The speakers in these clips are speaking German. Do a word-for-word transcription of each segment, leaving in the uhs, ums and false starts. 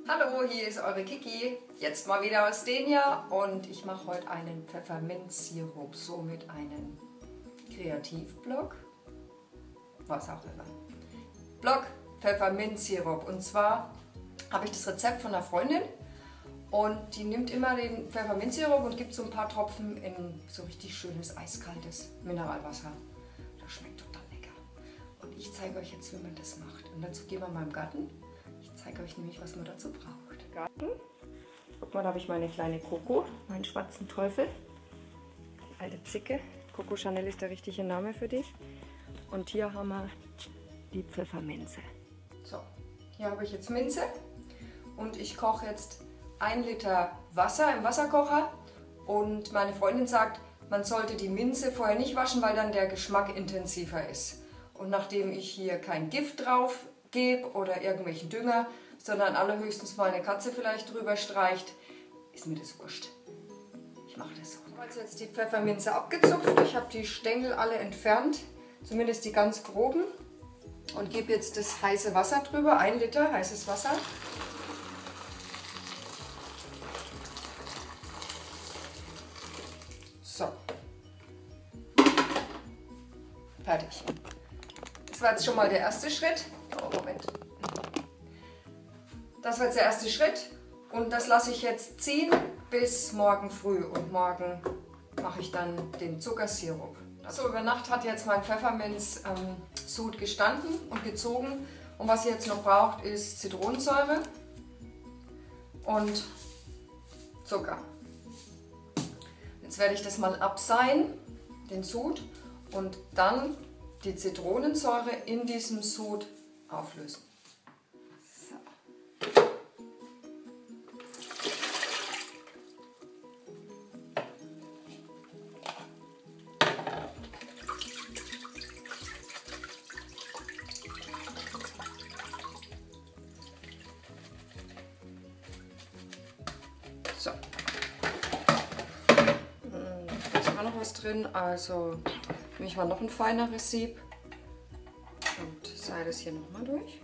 Hallo, hier ist eure Kiki, jetzt mal wieder aus Denia und ich mache heute einen Pfefferminzsirup, somit einen Kreativblog, was auch immer. Blog Pfefferminzsirup, und zwar habe ich das Rezept von einer Freundin und die nimmt immer den Pfefferminzsirup und gibt so ein paar Tropfen in so richtig schönes eiskaltes Mineralwasser. Das schmeckt total lecker und ich zeige euch jetzt, wie man das macht, und dazu gehen wir mal im Garten. Ich zeige euch nämlich, was man dazu braucht. Garten. Guck mal, da habe ich meine kleine Coco, meinen schwarzen Teufel. Die alte Zicke. Coco Chanel ist der richtige Name für dich. Und hier haben wir die Pfefferminze. So, hier habe ich jetzt Minze. Und ich koche jetzt ein Liter Wasser im Wasserkocher. Und meine Freundin sagt, man sollte die Minze vorher nicht waschen, weil dann der Geschmack intensiver ist. Und nachdem ich hier kein Gift drauf gebe oder irgendwelchen Dünger, sondern allerhöchstens mal eine Katze vielleicht drüber streicht, ist mir das wurscht. Ich mache das so. Ich habe also jetzt die Pfefferminze abgezupft. Ich habe die Stängel alle entfernt, zumindest die ganz groben, und gebe jetzt das heiße Wasser drüber, ein Liter heißes Wasser. So. Fertig. Das war jetzt schon mal der erste Schritt. Oh, Moment. Das war jetzt der erste Schritt und das lasse ich jetzt ziehen bis morgen früh, und morgen mache ich dann den Zuckersirup. Also über Nacht hat jetzt mein Pfefferminz-Sud ähm, gestanden und gezogen, und was ihr jetzt noch braucht, ist Zitronensäure und Zucker. Jetzt werde ich das mal abseihen, den Sud, und dann die Zitronensäure in diesem Sud auflösen. So. So. Da ist auch noch was drin, also nehme ich mal noch ein feineres Sieb und seide das hier nochmal durch.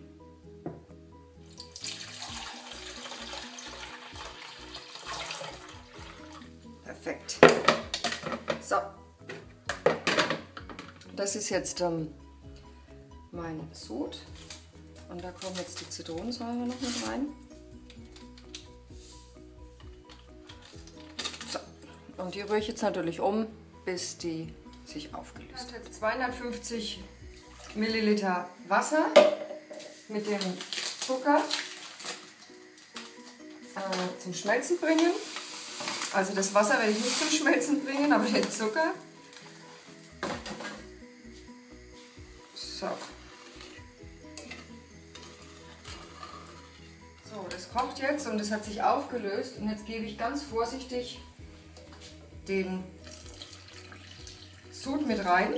Perfekt. So. Das ist jetzt ähm, mein Sud, und da kommt jetzt die Zitronensäure noch mit rein. So. Und die rühre ich jetzt natürlich um, bis die sich aufgelöst hat. Jetzt zweihundertfünfzig Milliliter Wasser mit dem Zucker äh, zum Schmelzen bringen. Also das Wasser werde ich nicht zum Schmelzen bringen, aber den Zucker. So. So, das kocht jetzt und es hat sich aufgelöst, und jetzt gebe ich ganz vorsichtig den Sud mit rein.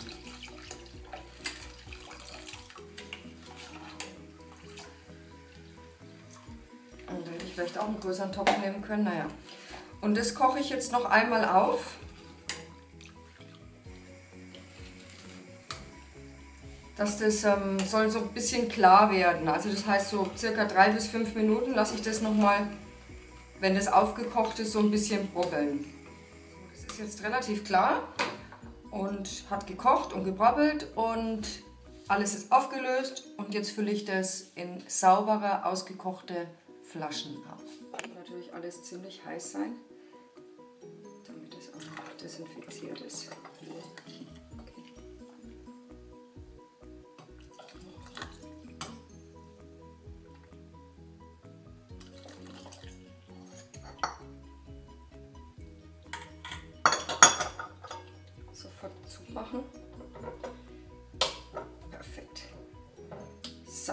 Und da hätte ich vielleicht auch einen größeren Topf nehmen können, naja. Und das koche ich jetzt noch einmal auf. Dass das ähm, soll so ein bisschen klar werden. Also das heißt, so circa drei bis fünf Minuten lasse ich das nochmal, wenn das aufgekocht ist, so ein bisschen brobbeln. Das ist jetzt relativ klar und hat gekocht und gebrabbelt und alles ist aufgelöst, und jetzt fülle ich das in saubere, ausgekochte Flaschen ab. Das muss natürlich alles ziemlich heiß sein, damit es auch noch desinfiziert ist. Okay. Sofort zumachen. Perfekt. So.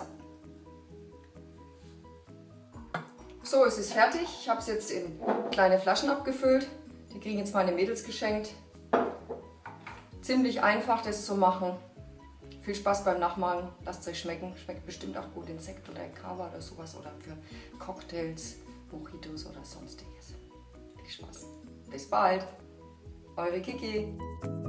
So, es ist fertig. Ich habe es jetzt in kleine Flaschen abgefüllt. Die kriegen jetzt meine Mädels geschenkt. Ziemlich einfach, das zu machen. Viel Spaß beim Nachmalen. Lasst es euch schmecken. Schmeckt bestimmt auch gut in Sekt oder in Cava oder sowas, oder für Cocktails, Mojitos oder sonstiges. Viel Spaß. Bis bald. Eure Kiki.